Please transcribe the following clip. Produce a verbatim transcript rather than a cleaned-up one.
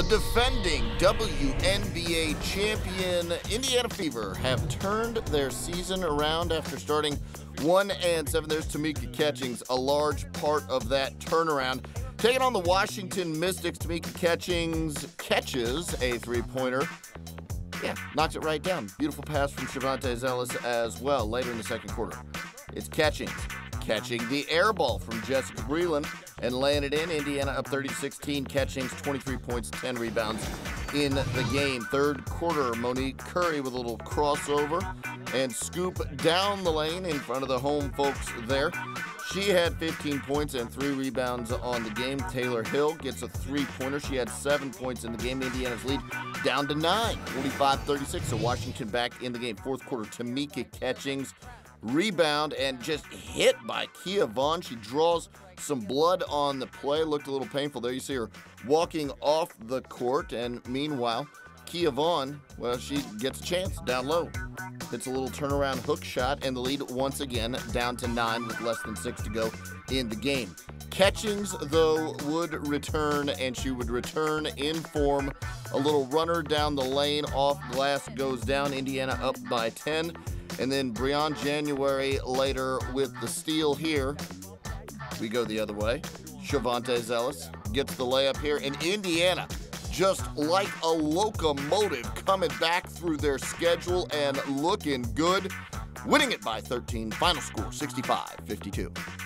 The defending W N B A champion Indiana Fever have turned their season around after starting one and seven. There's Tamika Catchings, a large part of that turnaround. Taking on the Washington Mystics, Tamika Catchings catches a three-pointer. Yeah, knocks it right down. Beautiful pass from Shavonte Zealous as well later in the second quarter. It's Catchings catching the air ball from Jessica Breland and laying it in. Indiana up thirty to sixteen. Catchings, twenty-three points, ten rebounds in the game. Third quarter, Monique Curry with a little crossover and scoop down the lane in front of the home folks there. She had fifteen points and three rebounds on the game. Taylor Hill gets a three-pointer. She had seven points in the game. Indiana's lead down to nine, forty-five thirty-six. So Washington back in the game. Fourth quarter, Tamika Catchings rebound and just hit by Kia Vaughn. She draws some blood on the play. Looked a little painful there. You see her walking off the court, and meanwhile, Kia Vaughn, well, she gets a chance down low. Hits a little turnaround hook shot, and the lead once again down to nine with less than six to go in the game. Catchings, though, would return, and she would return in form. A little runner down the lane, off glass goes down. Indiana up by ten. And then Breon January later with the steal here. We go the other way. Shavonte Zealous gets the layup here, and Indiana, just like a locomotive, coming back through their schedule and looking good, winning it by thirteen. Final score, sixty-five fifty-two.